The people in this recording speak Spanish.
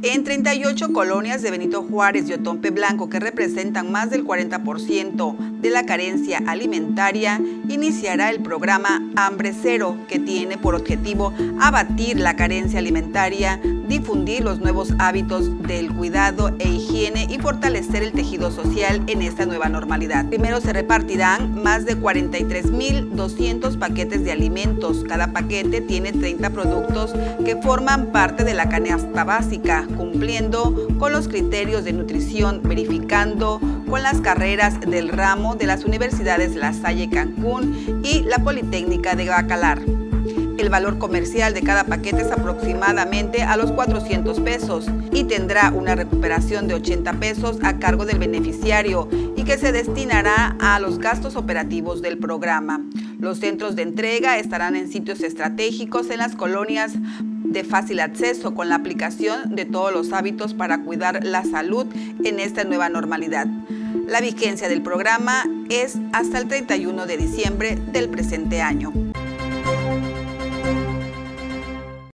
En 38 colonias de Benito Juárez y Otompe Blanco, que representan más del 40% de la carencia alimentaria, iniciará el programa Hambre Cero, que tiene por objetivo abatir la carencia alimentaria, difundir los nuevos hábitos del cuidado e higiene y fortalecer el tejido social en esta nueva normalidad. Primero se repartirán más de 43.200 paquetes de alimentos. Cada paquete tiene 30 productos que forman parte de la canasta básica, cumpliendo con los criterios de nutrición, verificando con las carreras del ramo de las universidades La Salle Cancún y la Politécnica de Bacalar. El valor comercial de cada paquete es aproximadamente a los 400 pesos y tendrá una recuperación de 80 pesos a cargo del beneficiario y que se destinará a los gastos operativos del programa. Los centros de entrega estarán en sitios estratégicos en las colonias de fácil acceso, con la aplicación de todos los hábitos para cuidar la salud en esta nueva normalidad. La vigencia del programa es hasta el 31 de diciembre del presente año.